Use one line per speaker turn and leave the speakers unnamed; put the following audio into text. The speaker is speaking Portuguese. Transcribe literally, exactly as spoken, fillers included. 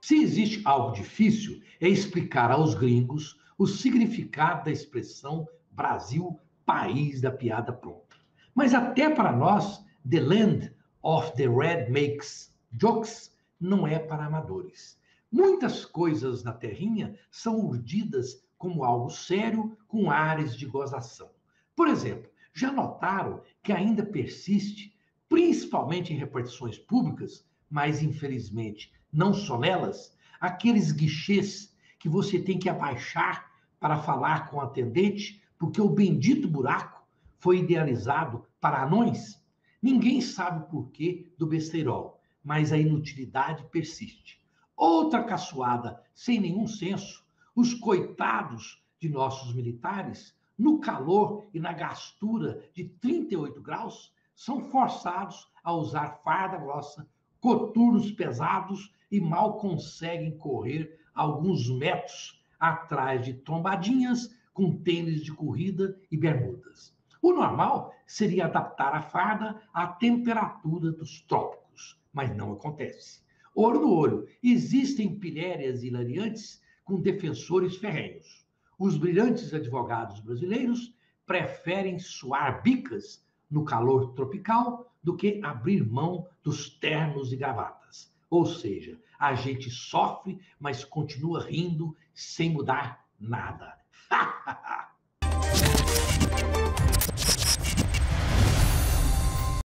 Se existe algo difícil, é explicar aos gringos o significado da expressão Brasil, país da piada pronta. Mas até para nós, the land of the red makes jokes não é para amadores. Muitas coisas na terrinha são urdidas como algo sério, com ares de gozação. Por exemplo, já notaram que ainda persiste, principalmente em repartições públicas, mas infelizmente não só nelas, aqueles guichês que você tem que abaixar para falar com o atendente, porque o bendito buraco foi idealizado para anões? Ninguém sabe o porquê do besteirol, mas a inutilidade persiste. Outra caçoada sem nenhum senso, os coitados de nossos militares, no calor e na gastura de trinta e oito graus, são forçados a usar farda grossa, coturnos pesados e mal conseguem correr alguns metros atrás de trombadinhas com tênis de corrida e bermudas. O normal seria adaptar a farda à temperatura dos trópicos, mas não acontece. Olho no olho, existem pilhérias hilariantes com defensores ferrenhos. Os brilhantes advogados brasileiros preferem suar bicas no calor tropical do que abrir mão dos ternos e gravatas. Ou seja, a gente sofre, mas continua rindo sem mudar nada.